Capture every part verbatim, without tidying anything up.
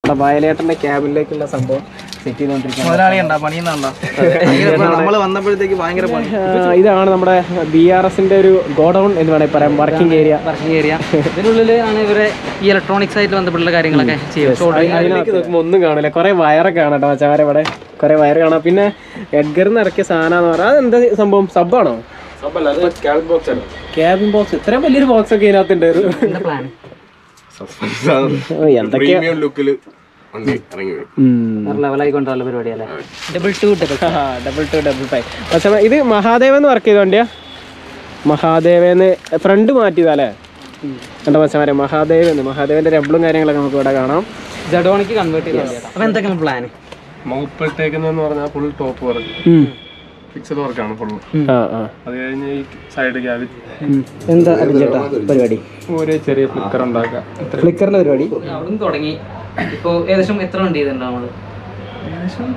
വയലേട്ടന്റെ ക്യാബിനിലേക്കുള്ള സംഭവം സെറ്റ് ചെയ്തോണ്ടിരിക്കുകയാണ്. ഇതാണ് നമ്മുടെ ബി ആർ എസിന്റെ ഒരു ഗോഡൌൺ എന്ന് വേണമെങ്കിൽ പറയാം. വർക്കിംഗ് ഏരിയ വർക്കിംഗ് ഏരിയ ഇതിനുള്ളിൽ ആണ് ഇവരെ ഈ ഇലക്ട്രോണിക്സ് ആയിട്ട് ബന്ധപ്പെട്ടുള്ള കാര്യങ്ങളൊക്കെ ചെയ്യുന്നത്. അതിനകത്ത് നോക്കുമ്പോൾ ഒന്നും കാണില്ല, കുറെ വയറൊക്കെ കാണാം കേട്ടോ മച്ചാരെ. ഇവിടെ കുറെ വയർ കാണാം. പിന്നെ എഡ്ഗറിന്ന് ഇറക്കിയ സാധനം എന്ന് പറഞ്ഞാൽ അതെന്താ സംഭവം? സബ്ബാണോ? Cabin box. ഇത്രയും വലിയൊരു ബോക്സ് ഒക്കെ ഇതിനകത്തുണ്ട്. എന്തൊക്കെയാ ഇത് മഹാദേവന്ന് വർക്ക് ചെയ്ത വണ്ടിയാ. മഹാദേവന്ന് ഫ്രണ്ട് മാറ്റിയതല്ലേ എന്റെ മച്ചമാരെ? മഹാദേവന്ന് മഹാദേവന്റെ രബിളും കാര്യങ്ങളൊക്കെ നമുക്ക് ഇവിടെ കാണാം. ജഡോണിക്ക് കൺവേർട്ട് ചെയ്ത്. അപ്പൊ എന്തൊക്കെയാണ് പ്ലാൻ? മുകളിലത്തേക്കെന്ന് പറഞ്ഞാൽ ഫുൾ ടോപ്പ് വർക്ക്, ഫിക്സഡ് വർക്കാണ് ഫുള്ള്. അത് കഴിഞ്ഞ് ഈ സൈഡ് ക്യാബിൻ എന്താ പരിപാടി? ഒരു ചെറിയ ഫ്ലിക്കർ ഉണ്ടാക്കാം. ഫ്ലിക്കറിന്റെ പരിപാടി അവിടെ തുടങ്ങി. ഇപ്പൊ ഏകദേശം എത്ര വണ്ടി ചെയ്തിട്ടുണ്ടാവും? ഏകദേശം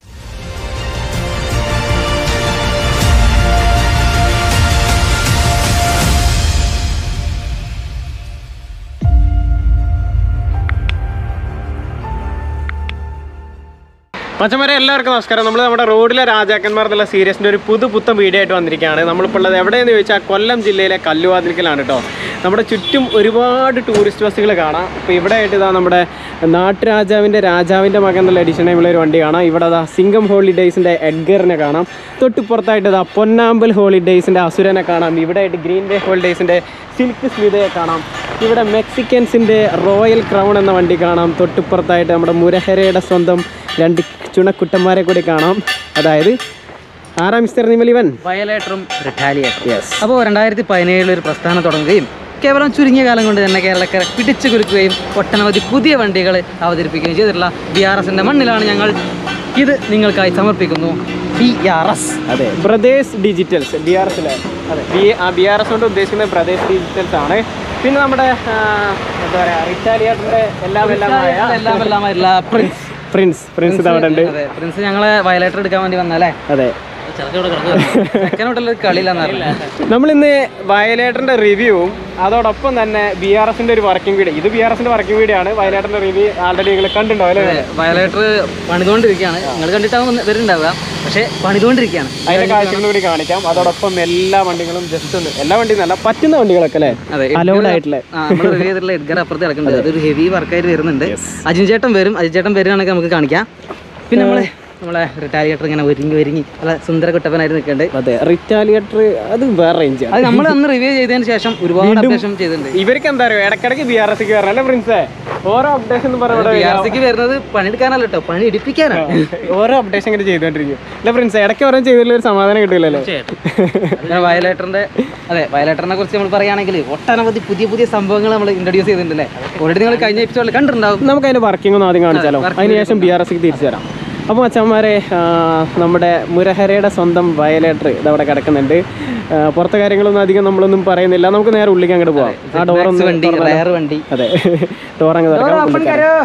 മച്ചന്മാരെ എല്ലാവർക്കും നമസ്കാരം. നമ്മൾ നമ്മുടെ റോഡിലെ രാജാക്കന്മാർ എന്നുള്ള സീരീസിൻ്റെ ഒരു പുതു പുത്തൻ വീഡിയോ ആയിട്ട് വന്നിരിക്കുകയാണ്. നമ്മളിപ്പോൾ ഉള്ളത് എവിടെയെന്ന് ചോദിച്ചാൽ കൊല്ലം ജില്ലയിലെ കല്ലുവാതിൽക്കലാണ് കേട്ടോ. നമ്മുടെ ചുറ്റും ഒരുപാട് ടൂറിസ്റ്റ് ബസ്സുകൾ കാണാം. ഇപ്പോൾ ഇവിടെ ആയിട്ട് ഇതാ നമ്മുടെ നാട്ടുരാജാവിൻ്റെ രാജാവിൻ്റെ മകൻ എന്നുള്ള എഡിഷനുള്ള ഒരു വണ്ടി കാണാം. ഇവിടെ അതാ സിംഗം ഹോളിഡേയ്സിൻ്റെ എഡ്ഗറിനെ കാണാം. തൊട്ടിപ്പുറത്തായിട്ട് ഇതാ പൊന്നാമ്പൽ ഹോളിഡേയ്സിൻ്റെ അസുരനെ കാണാം. ഇവിടെ ആയിട്ട് ഗ്രീൻ ഡേ ഹോളിഡേയ്സിൻ്റെ സിൽക്ക് സ്മിതയെ കാണാം. ഇവിടെ മെക്സിക്കൻസിൻ്റെ റോയൽ ക്രൗൺ എന്ന വണ്ടി കാണാം. തൊട്ടിപ്പുറത്തായിട്ട് നമ്മുടെ മുരഹരയുടെ സ്വന്തം രണ്ട് ചുണക്കുട്ടന്മാരെ കൂടി കാണാം. അതായത് ആറാം മിസ്റ്റർ നിമലിവൻ, വയലേറ്ററും റിട്ടാലിയേറ്ററും. യെസ്. അപ്പോൾ രണ്ടായിരത്തി പതിനേഴിൽ ഒരു പ്രസ്ഥാനം തുടങ്ങുകയും കേവലം ചുരുങ്ങിയ കാലം കൊണ്ട് തന്നെ കേരളക്കാരെ പിടിച്ചു കുലുക്കുകയും ഒട്ടനവധി പുതിയ വണ്ടികൾ അവതരിപ്പിക്കുകയും ചെയ്തിട്ടുള്ള ബി ആർ എസിൻ്റെ മണ്ണിലാണ് ഞങ്ങൾ ഇത് നിങ്ങൾക്കായി സമർപ്പിക്കുന്നു. B R S. അതെ, ബ്രദേഴ്സ് ഡിജിറ്റൽസ്. ബി ആർ എസിലെ അതെ ബി ബി ആർ എസ് കൊണ്ട് ഉദ്ദേശിക്കുന്നത് ബ്രദേഴ്സ് ഡിജിറ്റൽസ് ആണ്. പിന്നെ നമ്മുടെ എന്താ പറയുക, റിറ്റാലിയേറ്ററിൻ്റെ എല്ലാം എല്ലാം എല്ലാം എല്ലാം പ്രിൻസ് പ്രിൻസ് പ്രിൻസ് അവിടെ ഉണ്ട്. പ്രിൻസ് ഞങ്ങളെ വയലേറ്റർ എടുക്കാൻ വേണ്ടി വന്നല്ലേ? അതെ. നമ്മളിന്ന് വയലേറ്ററിന്റെ റിവ്യൂവും അതോടൊപ്പം തന്നെ ബി ആർ എസിന്റെ ഒരു വർക്കിംഗ് വീഡിയോ. ഇത് ബി ആർ എസിന്റെ വർക്കിംഗ് വീഡിയോ ആണ്. വയലേറ്ററിന്റെ റിവ്യൂ ആൾറെഡി നിങ്ങൾ കണ്ടിട്ടുണ്ടോ അല്ലേ? വയലേറ്റർ പണിതുകൊണ്ടിരിക്കുകയാണ്. നിങ്ങൾ കണ്ടിട്ടാവും വരുന്നുണ്ടാവുക, പക്ഷേ പണിതുകൊണ്ടിരിക്കുകയാണ്. അതിന്റെ കാഴ്ചകളും കൂടി കാണിക്കാം. അതോടൊപ്പം എല്ലാ വണ്ടികളും ജസ്റ്റ് ഒന്ന്, എല്ലാ വണ്ടിയും നല്ല പറ്റുന്ന വണ്ടികളൊക്കെ അല്ലേ, അലൗഡ് ആയിട്ടുള്ള നമ്മൾ റിവ്യൂ ചെയ്തിട്ടുള്ള എഡ്ഗർ അപ്പുറത്ത് കിടക്കുന്നുണ്ട്. അതൊരു ഹെവി വർക്കായിട്ട് വരുന്നുണ്ട്. അജിൻ ചേട്ടൻ വരും. അജിൻ ചേട്ടൻ വരുവാണെങ്കിൽ നമുക്ക് കാണിക്കാം. പിന്നെ നമ്മളെ നമ്മളെ റിറ്റാലിയേറ്റർ ഇങ്ങനെ ഒരുങ്ങി ഒരുങ്ങി നല്ല സുന്ദര കുട്ടപ്പനായിട്ട് നിൽക്കുന്നുണ്ട്. അതെ, റിറ്റാലിയേറ്റർ അത് വേറെ റേഞ്ച്. അത് നമ്മൾ അന്ന് റിവ്യൂ ചെയ്തതിന് ശേഷം ഒരുപാട് അപ്ഡേഷൻ ചെയ്തിട്ടുണ്ട്. ഇവർക്ക് എന്താ പറയുക, ഇടയ്ക്കിടയ്ക്ക് ബി ആർ എസിക്ക് വരണം അല്ലേ പ്രിൻസേ? ഓരോ അപ്ഡേഷൻ ബി ആർ സിക്ക് വരുന്നത് പണിയെടുക്കാനല്ല കേട്ടോ, പണി ഇടിപ്പിക്കാനാണ്. ഓരോ അപ്ഡേഷൻ ഇങ്ങനെ ചെയ്തുകൊണ്ടിരിക്കും അല്ലേ പ്രിൻസ്? ഇടയ്ക്ക് ഓരോ ചെയ്തില്ല ഒരു സമാധാനം കിട്ടില്ലല്ലോ. വയലേറ്ററിന്റെ അതെ വയലേറ്ററിനെ കുറിച്ച് നമ്മൾ പറയുകയാണെങ്കിൽ ഒട്ടനവധി പുതിയ പുതിയ സംഭവങ്ങൾ നമ്മൾ ഇൻട്രൊഡ്യൂസ് ചെയ്തിട്ടുണ്ടല്ലേ? ഓൾറെഡി നിങ്ങൾ കഴിഞ്ഞ എപ്പിസോഡിൽ കണ്ടിട്ടുണ്ടാവും. നമുക്ക് അതിന്റെ വർക്കിംഗ് ഒന്ന് ആദ്യം കാണിച്ചാലോ, അതിനുശേഷം ബി ആർ എസിക്ക് തിരിച്ചു തരാം. അപ്പോൾ അച്ഛന്മാരെ, നമ്മുടെ മുരഹരയുടെ സ്വന്തം വയലേറ്റർ ഇതവിടെ കിടക്കുന്നുണ്ട്. പുറത്തെ കാര്യങ്ങളൊന്നും അധികം നമ്മളൊന്നും പറയുന്നില്ല. നമുക്ക് നേരെ ഉള്ളിലേക്ക് അങ്ങോട്ട് പോവാം. ആ ഡോറൊന്ന് വണ്ടി അതെ ഡോർ അങ്ങ് തുറക്കാം.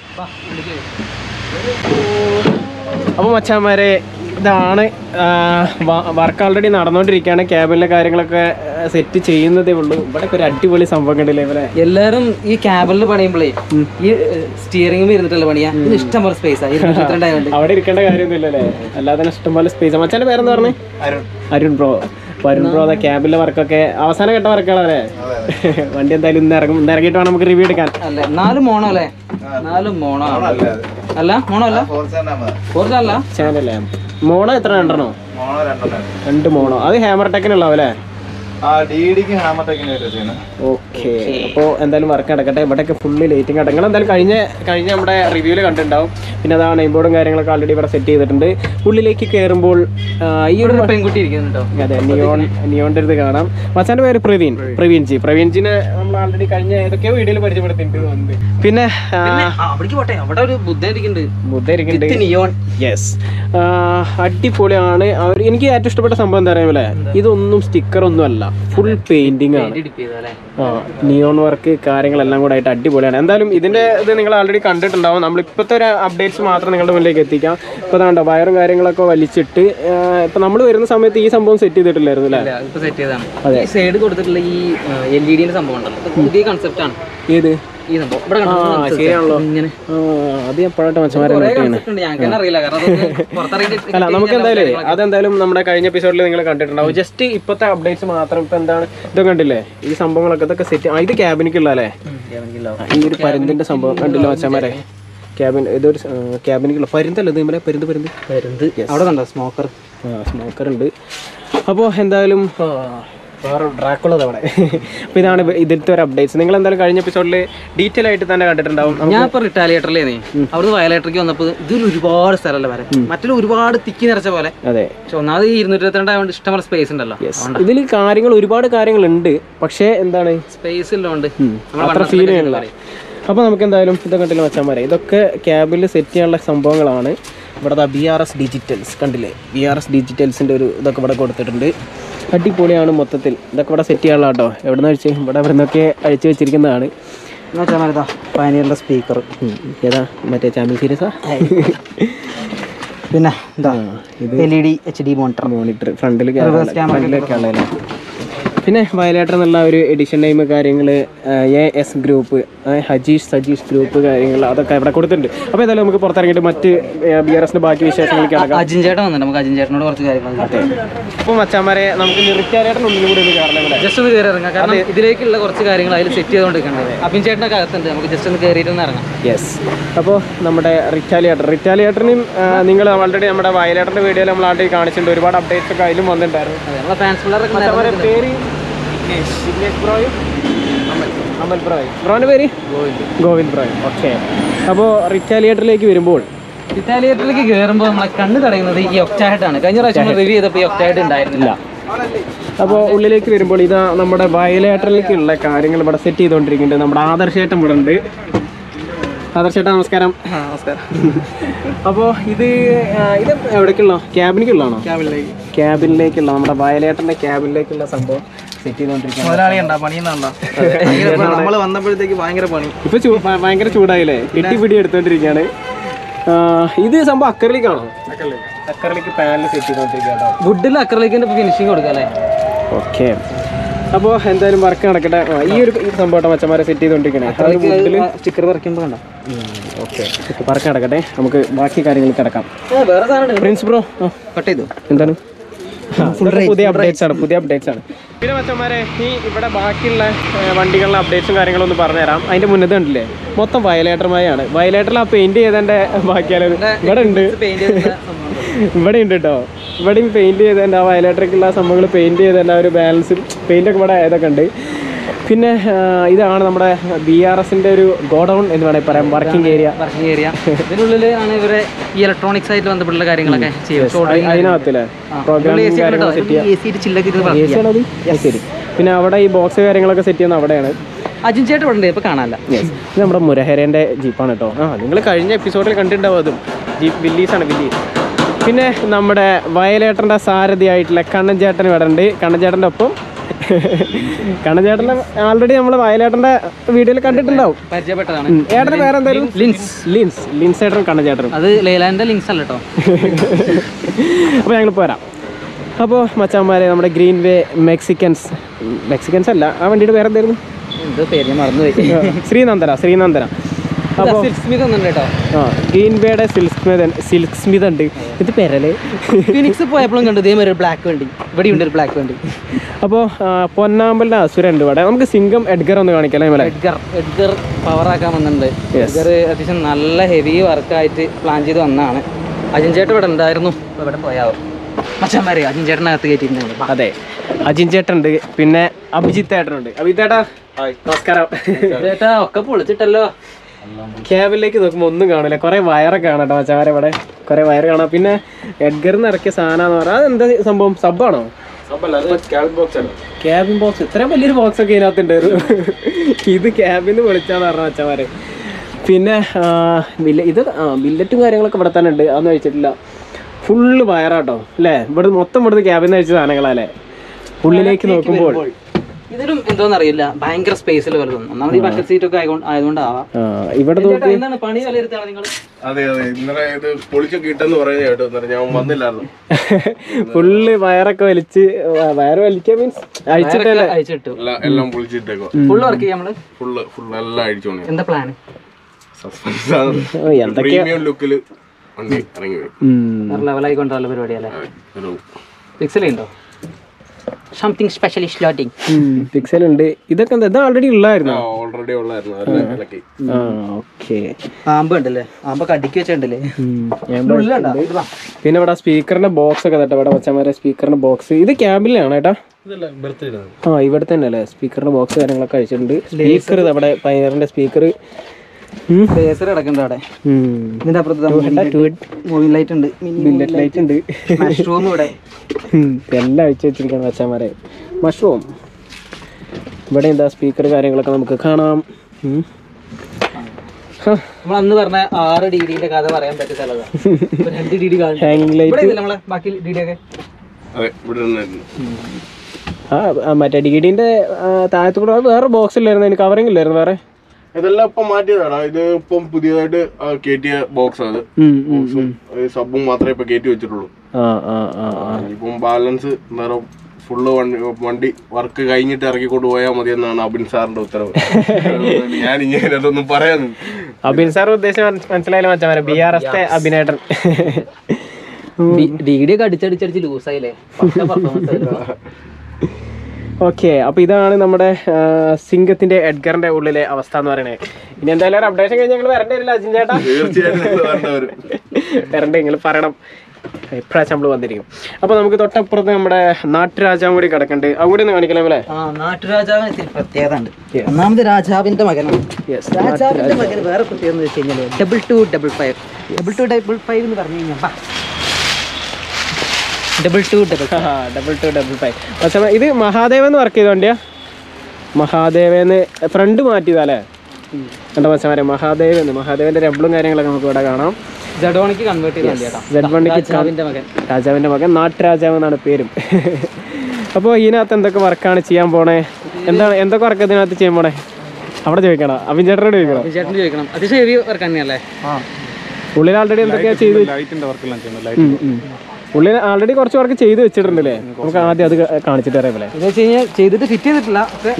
അപ്പോൾ മച്ചാന്മാരെ, ഇതാണ് വർക്ക് ഓൾറെഡി നടന്നുകൊണ്ടിരിക്കുകയാണ്. ക്യാബിനിലെ കാര്യങ്ങളൊക്കെ സെറ്റ് ചെയ്യുന്നതേ ഉള്ളൂ. ഇവിടെ ഒരു അടിപൊളി സംഭവം കണ്ടില്ലേ ഇവരെ? എല്ലാവരും ഈ ക്യാബിനിൽ പണിയുമ്പോഴേ ഈ സ്റ്റിയറിംഗ് ഇരുന്നിട്ടല്ലേ പണിയാ? ഇഷ്ടം പോലെ സ്പേസ് അവിടെ ഇരിക്കേണ്ട കാര്യമൊന്നുമില്ലല്ലേ? അല്ലാതെ ഇഷ്ടം പോലെ സ്പേസ്. മച്ചാന്റെ പേരെന്താ പറഞ്ഞേ? അരുൺ ബ്രോ. അപ്പോൾ അരുൺ ബ്രോ അതെ ക്യാബിലെ വർക്കൊക്കെ അവസാനം കേട്ട വർക്കുകളല്ലേ? വണ്ടി എന്തായാലും ഇന്ന് ഇറങ്ങും. ഇന്ന് ഇറങ്ങിയിട്ട് വേണം നമുക്ക് റിവ്യൂ എടുക്കാൻ. അല്ലേ നാല് മോണോ അല്ലേ? നാല് മോണോ അല്ല? മോണോ അല്ല, ഫോർച്ചല്ല ചാനല്ലേ? മോണോ എത്ര? രണ്ടെണ്ണോ? രണ്ട് മോണോ. അത് ഹാമർ ടെക്കിനുള്ളാവും അല്ലേ? ഓക്കെ. അപ്പോൾ എന്തായാലും വർക്ക് നടക്കട്ടെ. ഇവിടെയൊക്കെ ഫുള്ള് ലൈറ്റിംഗ് ആട്ടെ. നിങ്ങൾ എന്തായാലും കഴിഞ്ഞ കഴിഞ്ഞ നമ്മുടെ റിവ്യൂവിൽ കണ്ടിട്ടുണ്ടാവും. പിന്നെ അതാ നെയിം ബോർഡും കാര്യങ്ങളൊക്കെ ഓൾറെഡി ഇവിടെ സെറ്റ് ചെയ്തിട്ടുണ്ട്. ഉള്ളിലേക്ക് കയറുമ്പോൾ ഈ ഒരു പെൺകുട്ടി ഇരിക്കുന്നുണ്ടോ? അതെ, നിയോൺ നിയോണിൻ്റെ ഇത് കാണാം. മച്ചാൻ്റെ പേര് പ്രവീൺ. പ്രവീൺ ജി. പ്രവീൺ ജിനെ നമ്മൾ ഓൾറെഡി കഴിഞ്ഞ ഏതൊക്കെയോ വീഡിയോയിൽ പരിചയപ്പെടുത്തിയിട്ടുണ്ട്. പിന്നെ അവിടെ ഒരു ബുദ്ധ ഇരിക്കുന്നുണ്ട്. ബുദ്ധ ഇരിക്കുന്നുണ്ട്. നിയോൺ. യെസ്, അടിപൊളിയാണ്. അവർ എനിക്ക് ഏറ്റവും ഇഷ്ടപ്പെട്ട സംഭവം എന്താ പറയുക, ഇതൊന്നും സ്റ്റിക്കർ ഒന്നും അല്ല, ഫുൾ പെയിന്റിംഗ് ആണ്. ആ നിയോൺ വർക്ക് കാര്യങ്ങളെല്ലാം കൂടെ ആയിട്ട് അടിപൊളിയാണ്. എന്തായാലും ഇതിന്റെ ഇത് നിങ്ങൾ ഓൾറെഡി കണ്ടിട്ടുണ്ടാവും. നമ്മൾ ഇപ്പോഴത്തെ ഒരു അപ്ഡേറ്റ്സ് മാത്രം നിങ്ങളുടെ മുന്നിലേക്ക് എത്തിക്കാം. ഇപ്പോൾ അതാണ്ടോ വയറും കാര്യങ്ങളൊക്കെ വലിച്ചിട്ട് ഇപ്പൊ നമ്മൾ വരുന്ന സമയത്ത് ഈ സംഭവം സെറ്റ് ചെയ്തിട്ടില്ലായിരുന്നു അല്ലേ? സൈഡ് കൊടുത്തിട്ടുള്ള ഈ എൽ ഇ ഡിന്റെ സംഭവം ഉണ്ടല്ലോ, പുതിയ കൺസെപ്റ്റ് ആണ്. ഏത് ഈ സംഭവം ഇവിടെ ആ കണ്ടോ? ശരിയാണല്ലോ. ഇങ്ങനെ ആ അത് ഞാൻ എപ്പോഴായിട്ട് മച്ചന്മാരെ കുറേ നോക്കിയാണ്. concept ഉണ്ട്. ഞങ്ങൾക്ക് തന്നെ അറിയില്ല കാരണം അതൊന്ന് പുറത്തിറങ്ങിയിട്ട് അല്ല നമുക്ക് എന്തായാലും അതെന്തായാലും നമ്മുടെ കഴിഞ്ഞ എപ്പിസോഡിൽ നിങ്ങൾ കണ്ടിട്ടുണ്ടാവും. ജസ്റ്റ് ഇപ്പോഴത്തെ അപ്ഡേറ്റ്സ് മാത്രം. ഇപ്പൊ എന്താണ് ഇതൊക്കെ കണ്ടില്ലേ ഈ സംഭവങ്ങളൊക്കെ ഇതൊക്കെ സെറ്റ്. ഇത് ക്യാബിനിക്കുള്ള അല്ലേ ഈ ഒരു പരുന്തിന്റെ സംഭവം കണ്ടില്ല മച്ചന്മാരെ. ക്യാബിൻ ഇതൊരു ക്യാബിനിക്കുള്ള പരുന്തല്ല ഇത് നമ്മളെ പരുന്ത് പരുന്ത് പരുന്ത് അവിടെ കണ്ടോ സ്മോക്കർ. ആ സ്മോക്കർ ഉണ്ട്. അപ്പോൾ എന്തായാലും വേറെ ഡ്രാക്കുള്ളത് അവിടെ. അപ്പോൾ ഇതാണ് ഇതിലത്തെ ഒരു അപ്ഡേറ്റ്സ്. നിങ്ങൾ എന്തായാലും കഴിഞ്ഞ എപ്പിസോഡിൽ ഡീറ്റെയിൽ ആയിട്ട് തന്നെ കണ്ടിട്ടുണ്ടാവും. ഞാൻ ഇപ്പോൾ റിട്ടാലിയേറ്ററിലേന്നേ അവിടുന്ന് വയലേറ്ററിലേക്ക് വന്നപ്പോൾ ഇതിൽ ഒരുപാട് സ്ഥലമല്ല വരെ മറ്റുള്ള ഒരുപാട് തിക്കി നിറച്ച പോലെ. അതെ പക്ഷെ ഒന്നാമത് ഈ ഇരുന്നൂറ്റി ഇരുപത്തിരണ്ട് ആയതുകൊണ്ട് ഇഷ്ടംപോലെ സ്പേസ് ഉണ്ടല്ലോ. ഇതിൽ കാര്യങ്ങൾ ഒരുപാട് കാര്യങ്ങളുണ്ട്. പക്ഷേ എന്താണ് സ്പേസ് ഉള്ളതുകൊണ്ട് അത്ര ഫീൽ ചെയ്യണില്ല. അപ്പോൾ നമുക്ക് എന്തായാലും ഇതൊക്കെ കണ്ടില്ല മച്ചാന്മാരെ. ഇതൊക്കെ ക്യാബിൽ സെറ്റ് ചെയ്യാനുള്ള സംഭവങ്ങളാണ്. ഇവിടെ ബി ആർ എസ് ഡിജിറ്റൽസ് കണ്ടില്ലേ. ബി ആർ എസ് ഡിജിറ്റൽസിൻ്റെ ഒരു ഇതൊക്കെ ഇവിടെ കൊടുത്തിട്ടുണ്ട്. അടിപൊളിയാണ് മൊത്തത്തിൽ. ഇതൊക്കെ ഇവിടെ സെറ്റ് ചെയ്യാനുള്ള കേട്ടോ. എവിടെ നിന്ന് അഴിച്ച് ഇവിടെ ഇവിടെ നിന്നൊക്കെ അഴിച്ചു വെച്ചിരിക്കുന്നതാണ്. പയനിയറിന്റെ സ്പീക്കർ ഏതാ മറ്റേ ചാമ്പ്യൻ സീരീസാ. പിന്നെ എന്താ ഇത് L E D H D monitor monitor ഫ്രണ്ടിൽ ഫ്രണ്ടിലൊക്കെ ഉള്ളതല്ലേ. പിന്നെ വയലേറ്റർ എന്നുള്ള ഒരു എഡിഷൻ നെയിം കാര്യങ്ങൾ A S group Hajeesh Sajeesh group കാര്യങ്ങൾ അതൊക്കെ ഇവിടെ കൊടുത്തിട്ടുണ്ട്. അപ്പോൾ ഏതായാലും നമുക്ക് പുറത്തിറങ്ങിയിട്ട് മറ്റ് ബി ആർ എസിൻ്റെ ബാക്കി വിശേഷങ്ങളൊക്കെ അടക്കാം. അജിൻ ചേട്ടൻ വന്നിട്ട് നമുക്ക് അജിൻ ചേട്ടനോട് കുറച്ച് കാര്യങ്ങൾ. അപ്പോൾ മച്ചാന്മാരെ നമുക്ക് റിറ്റാലിയേറ്ററിന് ഉള്ളിൽ കൂടി ഒന്ന് കയറണം. ഇവിടെ ജസ്റ്റ് ഒന്ന് കയറി ഇറങ്ങാം കാരണം ഇതിലേക്കുള്ള കുറച്ച് കാര്യങ്ങൾ അതിൽ സെറ്റ് ചെയ്തുകൊണ്ടിരിക്കുന്നത്. അബിൻ ചേട്ടനൊക്കെ അകത്തുണ്ട്. നമുക്ക് ജസ്റ്റ് ഒന്ന് കയറിയിട്ടൊന്ന് ഇറങ്ങാം. യെസ്. അപ്പോൾ നമ്മുടെ റിറ്റാലിയേറ്റർ റിറ്റാലിയേറ്ററിനും നിങ്ങൾ ഓൾറെഡി നമ്മുടെ വയലേറ്ററിൻ്റെ വീഡിയോയിൽ നമ്മൾ ആൾറെഡി കാണിച്ചിട്ടുണ്ട്. ഒരുപാട് അപ്ഡേറ്റ്സ് ഒക്കെ അതിലും വന്നിട്ടുണ്ടായിരുന്നു. നമ്മളെ ഫാൻസ് പിള്ളേരൊക്കെ പേര് വിഘ്നേഷ് ബ്രോയും അമൽ ബ്രോയും. ബ്രോൻ്റെ പേര് ഗോവിന്ദ് ബ്രോയും. ഓക്കെ. അപ്പോൾ റിറ്റാലിയേറ്ററിലേക്ക് വരുമ്പോൾ റിറ്റാലിയേറ്ററിലേക്ക് കയറുമ്പോൾ നമ്മളെ കണ്ണ് തടയുന്നത് ഈ ഒക്ടാഹെഡാണ്. കഴിഞ്ഞ പ്രാവശ്യം റിവ്യൂ ചെയ്തപ്പോൾ ഈ ഒക്ടാഹെഡ് ഉണ്ടായിരുന്നില്ല. അപ്പോൾ ഉള്ളിലേക്ക് വരുമ്പോൾ ഇതാ നമ്മുടെ വയലേറ്ററിലേക്കുള്ള കാര്യങ്ങൾ ഇവിടെ സെറ്റ് ചെയ്തുകൊണ്ടിരിക്കുന്നുണ്ട്. നമ്മുടെ ആദർശേട്ടൻ ഇവിടെ ഉണ്ട്. ആദർശേട്ടാ നമസ്കാരം. നമസ്കാരം. അപ്പോൾ ഇത് ഇത് എവിടേക്കുള്ള ക്യാബിനിക്കുള്ളതാണോ? ക്യാബിനിലേക്ക് ക്യാബിനിലേക്കുള്ള നമ്മുടെ വയലേറ്ററിൻ്റെ ക്യാബിനിലേക്കുള്ള സംഭവം സെറ്റ് ചെയ്തുകൊണ്ടിരിക്കുന്നത്. മുതലാളി ഉണ്ടോ പണിയുന്നുണ്ടോ? നമ്മൾ വന്നപ്പോഴത്തേക്ക് ഭയങ്കര പണി. ഇപ്പൊ ഭയങ്കര ചൂടായില്ലേ. കെട്ടി പിടി എടുത്തോണ്ടിരിക്കുകയാണ്. ഇത് സംഭവം അക്കറിലേക്കാണോ? അക്കറിലേക്ക് പാനൽ സെറ്റ് ചെയ്തോണ്ടിരിക്കുക. വുഡിൽ അക്കറിലേക്കിന്റെ ഫിനിഷിങ് കൊടുക്കാം അല്ലേ? ഓക്കെ. അപ്പോൾ എന്തായാലും വർക്ക് നടക്കട്ടെ. ഈ ഒരു സംഭവം മച്ചന്മാരെ സെറ്റ് ചെയ്തോണ്ടിരിക്കണേ. സ്റ്റിക്കർ വരയ്ക്കുമ്പോൾ കണ്ടോ? ഓക്കെ വർക്ക് നടക്കട്ടെ. നമുക്ക് ബാക്കി കാര്യങ്ങൾ കിടക്കാം. വേറെ സാധനം പ്രിൻസ് ബ്രോ കട്ട് ചെയ്തു. എന്താണ് പുതിയ അപ്ഡേറ്റ്സ് ആണ് പുതിയ അപ്ഡേറ്റ്സ് ആണ് പിന്നെ മച്ചന്മാരെ ഈ ഇവിടെ ബാക്കിയുള്ള വണ്ടികളുടെ അപ്ഡേറ്റ്സും കാര്യങ്ങളും ഒന്ന് പറഞ്ഞുതരാം. അതിൻ്റെ മുന്നേ ഉണ്ടല്ലേ മൊത്തം വയലേറ്റർമായാണ്. വയലേറ്ററിൽ ആ പെയിൻറ് ചെയ്തതിൻ്റെ ബാക്കിയാൽ ഇവിടെ ഉണ്ട് ഇവിടെ ഉണ്ട് കേട്ടോ. ഇവിടെയും പെയിൻറ് ചെയ്തതിൻ്റെ ആ വയലേറ്ററിക്കുള്ള സംഭവങ്ങൾ പെയിൻറ് ചെയ്തതിൻ്റെ ആ ഒരു ബാലൻസ് പെയിൻ്റൊക്കെ ഇവിടെ ഇതൊക്കെ ഉണ്ട്. പിന്നെ ഇതാണ് നമ്മുടെ ബി ആർ എസിൻ്റെ ഒരു ഗോഡൗൺ എന്ന് വേണമെങ്കിൽ പറയാം. വർക്കിംഗ് ഏരിയ വർക്കിംഗ് ഏരിയ ഇതിനുള്ളിൽ ആണ് ഇവരെ ഈ ഇലക്ട്രോണിക്സ് ആയിട്ട് ബന്ധപ്പെട്ടുള്ള കാര്യങ്ങളൊക്കെ ചെയ്യും. അതിനകത്തില്ലേ പ്രോഗ്രാമിംഗ് കാര്യങ്ങൾ സെറ്റ് ചെയ്യാം. ശരി. പിന്നെ അവിടെ ഈ ബോക്സ് കാര്യങ്ങളൊക്കെ സെറ്റ് ചെയ്യുന്നത് അവിടെയാണ്. അജിൻ ചേട്ടൻ ഇവിടെ ഉണ്ട്. ഇപ്പോൾ കാണാനല്ല. ഇത് നമ്മുടെ മുരഹരേൻ്റെ ജീപ്പാണ് കേട്ടോ. ആ നിങ്ങൾ കഴിഞ്ഞ എപ്പിസോഡിൽ കണ്ടിട്ടുണ്ടാവും. അതും ജീപ്പ് വില്ലീസാണ് വില്ലീസ്. പിന്നെ നമ്മുടെ വയലേട്ടൻ്റെ സാരഥിയായിട്ടുള്ള കണ്ണൻ ചേട്ടൻ ഇവിടെ ഉണ്ട്. കണ്ണൻ ചേട്ടൻ്റെ ഒപ്പം കണ്ണചേട്ടൻ്റെ ആൾറെഡി നമ്മൾ വയലേട്ടൻ്റെ വീഡിയോയിൽ കണ്ടിട്ടുണ്ടാവും. പരിചയപ്പെട്ടതാണ്. ഏട്ടന് വേറെ എന്തായാലും ലിൻസ് ലിൻസ് ലിൻസ് ഏട്ടനും കണ്ണചേട്ടനും. അത് ലേലാൻഡിൻ്റെ ലിങ്ക്സ് അല്ല കേട്ടോ. അപ്പോൾ ഞങ്ങൾ പോരാം. അപ്പോൾ മച്ചാന്മാരെ നമ്മുടെ ഗ്രീൻ വേ മെക്സിക്കൻസ് മെക്സിക്കൻസ് അല്ല ആ വണ്ടിയുടെ വേറെ എന്തായിരുന്നു? എന്തോ പേര് മറന്നുപോയി. ശ്രീനന്ദന ശ്രീനന്ദന അപ്പോൾ സിൽക്ക് സ്മിത്ത് ഒന്നുണ്ട് കേട്ടോ. ആ ഗ്രീൻ വേയുടെ സിൽക്ക് സ്മിത് സിൽക്ക് സ്മിത് ഉണ്ട്. ഇത് പെരല് ഫിനിക്സ് പോയപ്പോഴും കണ്ടു ഇതേമാതിരി ഒരു ബ്ലാക്ക് വണ്ടി. ഇവിടെ ഉണ്ട് ഒരു ബ്ലാക്ക് വണ്ടി. അപ്പോൾ പൊന്നാമ്പലിൻ്റെ അസുര ഉണ്ട് ഇവിടെ. നമുക്ക് സിംഗം എഡ്ഗർ ഒന്ന് കാണിക്കാം. എഡ്ഗർ എഡ്ഗർ പവറാക്കാൻ വന്നിട്ടുണ്ട്. എഡ്ഗർ അത്യാവശ്യം നല്ല ഹെവി വർക്കായിട്ട് പ്ലാൻ ചെയ്ത് വന്നതാണ്. അജിൻ ചേട്ടൻ ഇവിടെ ഉണ്ടായിരുന്നു. ഇവിടെ പോയാവും മച്ചാൻ വരെ അജിൻ ചേട്ടനകത്ത് കയറ്റിയിരുന്നു. അതെ അജിൻ ചേട്ടൻ ഉണ്ട്. പിന്നെ അഭിജിത്ത് ഏട്ടനുണ്ട്. അഭിജിത്ത് ഏട്ടാ നമസ്കാരം. ചേട്ടാ ഒക്കെ പൊളിച്ചിട്ടല്ലോ. ക്യാബിലേക്ക് നോക്കുമ്പോൾ ഒന്നും കാണില്ല. കുറേ വയറൊക്കെ കാണാം കേട്ടോ മച്ചാരെ. ഇവിടെ കുറേ വയർ കാണാം. പിന്നെ എഡ്ഗറിന്ന് ഇറക്കിയ സാധനമെന്ന് പറഞ്ഞാൽ അതെന്താ സംഭവം? സബ്ബാണോ? Cabin box. ഇത്രയും വലിയൊരു ബോക്സ് ഒക്കെ ഇതിനകത്തുണ്ട്. ഇത് ക്യാബിന്ന് വിളിച്ചാന്ന് പറഞ്ഞ മച്ചന്മാരെ. പിന്നെ ഇത് ബില്ലറ്റും കാര്യങ്ങളൊക്കെ ഇവിടെ തന്നെ ഉണ്ട്. അതൊന്നും കഴിച്ചിട്ടില്ല. ഫുള്ള് വയറാട്ടോ അല്ലേ. ഇവിടെ മൊത്തം ഇവിടുന്ന് ക്യാബിന്ന് കഴിച്ച സാധനങ്ങളല്ലേ. ഉള്ളിലേക്ക് നോക്കുമ്പോൾ ഇതിലും എന്തോന്ന് അറിയില്ല, ഭയങ്കര സ്പേസിൽ പോലെ തോന്നുന്നു. ഒന്നാമത് ഈ ബക്കറ്റ് സീറ്റ് ഒക്കെ ആയതുകൊണ്ടാവാം. ഇവിടെ എന്താണ് പണി വിലയിരുത്താണ് നിങ്ങൾ? അതെ അതെ ഇന്നലെ ഇത് പൊളിച്ചൊക്കെ ഇട്ടെന്ന് പറയുന്നത് കേട്ടോ. ഞാൻ വന്നില്ലായിരുന്നു. ഫുള്ള് വയറൊക്കെ വലിച്ച്, വയറ് വലിക്കാൻ മീൻസ് അഴിച്ചിട്ടല്ലേ? അഴിച്ചിട്ടു എല്ലാം പൊളിച്ചിട്ടേക്കോ. ഫുള്ള് വർക്ക് ചെയ്യാം നമ്മള്. ഫുള്ള് ഫുള്ള് എല്ലാം അഴിച്ചോണ്ട്. എന്താ പ്ലാന്? പ്രീമിയം ലുക്കില് വണ്ടി ഇറങ്ങി വരും. ലെവലായിക്കൊണ്ടുള്ള പരിപാടിയല്ലേ? പിക്സൽ ഉണ്ടോ? സംതിങ് സ്പെഷ്യലിസ്റ്റ് ലോഡിംഗ് പിക്സൽ ഉണ്ട്. ഇതൊക്കെ എന്താ, ഇത് ഓൾറെഡി ഉള്ളായിരുന്നു? ഓൾറെഡി ഉള്ളായിരുന്നു. ഓക്കെ. ആമ്പ് ഉണ്ടല്ലേ? ആമ്പൊക്കെ അടുക്കി വെച്ചിട്ടുണ്ടല്ലേ? പിന്നെ ഇവിടെ സ്പീക്കറിന്റെ ബോക്സ് ഒക്കെ തട്ടെ. ഇവിടെ വെച്ചാൽ സ്പീക്കറിന്റെ ബോക്സ് ഇത് ക്യാബിലാണ് ഏട്ടാ. ആ ഇവിടെ തന്നെ അല്ലേ സ്പീക്കറിന്റെ ബോക്സ് കാര്യങ്ങളൊക്കെ അഴിച്ചിട്ടുണ്ട്. സ്പീക്കർ നമ്മുടെ പയറിന്റെ സ്പീക്കർ കിടക്കുന്നുണ്ട് അവിടെ. ഇതിന്റെ അപ്പുറത്ത് ലൈറ്റ് ഉണ്ട്, ലൈറ്റ് ഉണ്ട്, മഷ്റൂം ഇവിടെ എല്ലാം അഴിച്ചു വെച്ചിരിക്കുകയാണ് വച്ചാമാരെ. മഷ്റൂം ഇവിടെ എന്താ സ്പീക്കർ കാര്യങ്ങളൊക്കെ നമുക്ക് കാണാം. നമ്മൾ അന്ന് പറഞ്ഞ ആറ് ഡിഗ്രിന്റെ കഥ പറയാൻ പറ്റിയ സ്ഥലമാണ്. രണ്ട് ഡിഗ്രി ഹാങ്ങിങ് ലൈറ്റ് നമ്മളെ ബാക്കി ഡി ഡി ഒക്കെ ആ മറ്റേ ഡിഡിന്റെ താഴത്തു കൂടെ വേറെ ബോക്സ് ഇല്ലായിരുന്നു, അതിന് കവറിംഗ് ഇല്ലായിരുന്നു വേറെ. ഇതെല്ലാം ഇപ്പം മാറ്റിയതാണ്. ഇത് ഇപ്പം പുതിയതായിട്ട് കയറ്റിയ ബോക്സ് അത്. സബും മാത്രമേ ഇപ്പൊ കയറ്റി വെച്ചിട്ടുള്ളൂ. ഇപ്പം ബാലൻസ് നേരം ഫുള്ള് വണ്ടി വണ്ടി വർക്ക് കഴിഞ്ഞിട്ട് ഇറക്കിക്കൊണ്ട് പോയാൽ മതി എന്നാണ് അബിൻ സാറിന്റെ ഉത്തരവ്. ഞാൻ ഇങ്ങനെ അതൊന്നും പറയാൻ. അബിൻ സാർ ഉദ്ദേശം മനസ്സിലായാലും മച്ചാ ബി ആർ എസ് അഭിനേട്ടൻ. ഡിഗ്രി ഒക്കെ അടിച്ചടിച്ചടിച്ച് ലൂസായില്ലേ? ഓക്കെ, അപ്പൊ ഇതാണ് നമ്മുടെ സിംഗത്തിന്റെ എഡ്ഗറിന്റെ ഉള്ളിലെ അവസ്ഥ എന്ന് പറയുന്നത്. ഇനി എന്തായാലും ഒരു അപ്ഡേഷൻ കഴിഞ്ഞ് ഞങ്ങൾ വരേണ്ടി വരില്ല അജിൻ ചേട്ടാ? വരണ്ടേ, നിങ്ങൾ പറയണം ഇപ്രാവശ്യം നമ്മൾ വന്നിരിക്കും. അപ്പൊ നമുക്ക് തൊട്ടപ്പുറത്ത് നമ്മുടെ നാട്ടുരാജാവും കൂടി കിടക്കുന്നുണ്ട്. അതുകൂടി ഒന്ന് കാണിക്കണം അല്ലേ? ആ നാട്ടുരാജാവിന് പ്രത്യേകത ഉണ്ട്. ഒന്നാമത് രാജാവിന്റെ മകനാണ്. രാജാവിന്റെ മകൻ വേറെ പ്രത്യേകത എന്ന് വെച്ച് കഴിഞ്ഞാൽ double two double five double two double five എന്ന് പറഞ്ഞു കഴിഞ്ഞാൽ double two double double two double five പക്ഷേ ഇത് മഹാദേവന്ന് വർക്ക് ചെയ്ത വണ്ടിയാ. മഹാദേവന്ന് ഫ്രണ്ട് മാറ്റിയതല്ലേ? കണ്ട മച്ചമാരെ മഹാദേവന്ന് മഹാദേവന്റെ രബിളും കാര്യങ്ങളൊക്കെ നമുക്ക് ഇവിടെ കാണാം. ജഡോണിക്ക് കൺവേർട്ട് ചെയ്ത മകൻ, രാജാവിന്റെ മകൻ, നാട്ടുരാജാവ് എന്നാണ് പേരും. അപ്പോൾ ഇതിനകത്ത് എന്തൊക്കെ വർക്കാണ് ചെയ്യാൻ പോണേ, എന്താണ് എന്തൊക്കെ വർക്ക് ഇതിനകത്ത് ചെയ്യാൻ പോണേ അവിടെ ചോദിക്കണം. അബിൻ ചേട്ടനോട് ചോദിക്കണം. ചേട്ടൻ ചോദിക്കണം. അത്യാവശ്യം ഹെവി വർക്ക് തന്നെയല്ലേ? ഉള്ളിൽ ആൾറെഡി എന്തൊക്കെയാ ചെയ്ത് ഉള്ളിൽ ആൾറെഡി കുറച്ച് വർക്ക് ചെയ്ത് വെച്ചിട്ടുണ്ടല്ലേ? നമുക്ക് ആദ്യം അത് കാണിച്ചിട്ട് അറിയാം പോലെ. എന്ന് വെച്ച് കഴിഞ്ഞാൽ ചെയ്തിട്ട് ഫിറ്റ് ചെയ്തിട്ടില്ല.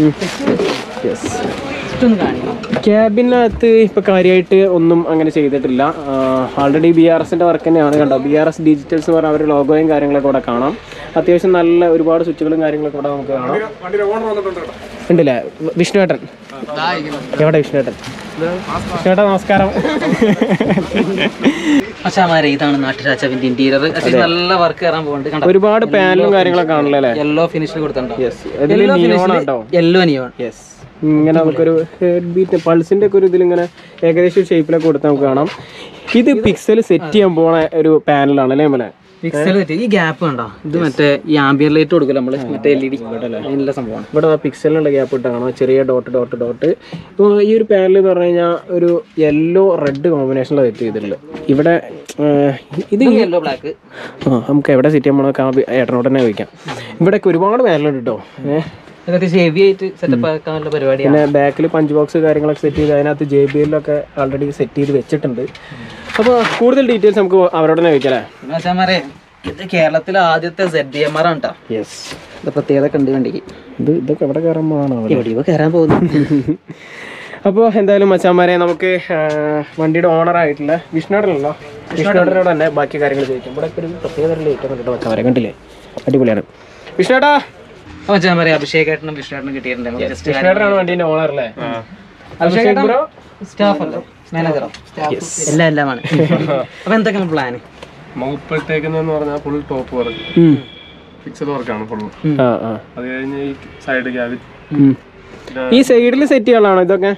ക്യാബിനകത്ത് ഇപ്പൊ കാര്യമായിട്ട് ഒന്നും അങ്ങനെ ചെയ്തിട്ടില്ല. ആൾറെഡി ബി ആർ എസിന്റെ വർക്ക് തന്നെയാണ്. കണ്ടോ, ബി ആർ എസ് ഡിജിറ്റൽസ് എന്ന് പറഞ്ഞാൽ അവരുടെ ലോഗോയും കാര്യങ്ങളൊക്കെ ഇവിടെ കാണാം. അത്യാവശ്യം നല്ല ഒരുപാട് സ്വിച്ചുകളും കാര്യങ്ങളൊക്കെ ഇവിടെ നമുക്ക് കാണാം. ഉണ്ടല്ലേ വിഷ്ണുവേട്ടൻ? എവിടെ വിഷ്ണുവേട്ടൻ? വിഷ്ണുവേട്ടൻ നമസ്കാരം. അച്ഛാമാരെ ഇതാണ് നാട്ടുരാജാവിന്റെ ഇന്റീരിയർ. നല്ല വർക്ക് കയറാൻ പോകുന്നുണ്ട്. ഒരുപാട് പാനലും കാര്യങ്ങളൊക്കെ കാണല്ലേ? യെല്ലോ ഫിനിഷിൽ കൊടുത്തിട്ടുണ്ടോ? Yellow neon. യെസ്, ഇങ്ങനെ നമുക്കൊരു ഹെഡ് ബീറ്റ് പൾസിന്റെ ഒക്കെ ഒരു ഇതിലിങ്ങനെ ഏകദേശം ഷേപ്പിലൊക്കെ കൊടുത്ത് നമുക്ക് കാണാം. ഇത് പിക്സൽ സെറ്റ് ചെയ്യാൻ പോണ ഒരു പാനലാണ് അല്ലേ മോനെ? Pixel set. ഈ ഗ്യാപ്പ് കണ്ടോ? ഇത് മറ്റേ ഈ ആംബിയർ ലൈറ്റ് കൊടുക്കില്ല നമ്മള്, മറ്റേ എൽ ഇ ഡി നല്ല സംഭവമാണ്. ഇവിടെ പിക്സലിനുള്ള ഗ്യാപ്പ് ഇട്ട് കാണാം, ചെറിയ ഡോട്ട് ഡോട്ട് ഡോട്ട്. ഇപ്പോൾ ഈ ഒരു പാനൽ എന്ന് പറഞ്ഞു കഴിഞ്ഞാൽ ഒരു യെല്ലോ റെഡ് കോമ്പിനേഷനിലാണ് സെറ്റ് ചെയ്തിട്ടുള്ളത്. ഇവിടെ ഇത് യെല്ലോ ബ്ലാക്ക്. ആ നമുക്ക് എവിടെ സെറ്റ് ചെയ്യാൻ പോണോ ഏട്ടനോട് തന്നെ ചോദിക്കാം. ഇവിടെയൊക്കെ ഒരുപാട് പാനലുണ്ട് കേട്ടോ. ഏഹ് പിന്നെ ബാക്കിൽ പഞ്ച് ബോക്സ് കാര്യങ്ങളൊക്കെ സെറ്റ് ചെയ്ത് അതിനകത്ത് ജെ ബി എല്ലൊക്കെ ഓൾറെഡി സെറ്റ് ചെയ്ത് വെച്ചിട്ടുണ്ട്. അപ്പോൾ കൂടുതൽ ഡീറ്റെയിൽസ് നമുക്ക് അവരോട് തന്നെ ചോദിക്കാം. ഇത് കേരളത്തിലെ ആദ്യത്തെ സെഡ് എം ആർ ആണ് കേട്ടോ. യെസ്, ഇത് പ്രത്യേകത കണ്ട് വണ്ടിക്ക്. ഇത് ഇതൊക്കെ എവിടെ കയറാൻ പോകണോ? എവിടെയോ കയറാൻ പോകുന്നു. അപ്പോൾ എന്തായാലും മച്ചാന്മാരെ നമുക്ക് വണ്ടിയുടെ ഓണർ ആയിട്ടുള്ള വിഷ്ണുടനല്ലോ വിഷ്ണുടനോട് തന്നെ ബാക്കി കാര്യങ്ങൾ ചോദിക്കാം. ഇവിടെ ഒരു പ്രത്യേകത ലേറ്റ് കണ്ടിട്ട് മച്ചാന്മാരെ കണ്ടില്ലേ? അടിപൊളിയാണ്. വിഷ്ണുടാ അഭിഷേകേട്ടനും വിഷ്ണുവേട്ടനും കിട്ടിയിട്ടുണ്ട്. വിഷ്ണുവേട്ടനാണ് വണ്ടീന്റെ ഓണർ അല്ലേ? അഭിഷേക് ബ്രോ സ്റ്റാഫ് അല്ലേ, മാനേജറോ? എല്ലാം എല്ലാമാണ്. അപ്പൊ എന്തൊക്കെയാണ് പ്ലാന്? മുകളിലത്തേക്കെന്ന് പറഞ്ഞാൽ ഫുൾ ടോപ്പ് വർക്ക്, ഫിക്സഡ് വർക്കാണ് ഫുള്ള്. അത് കഴിഞ്ഞ് ഈ സൈഡ് ക്യാബിൻ, ഈ സൈഡിൽ സെറ്റ് ചെയ്യാനാണോ ഇതൊക്കെ?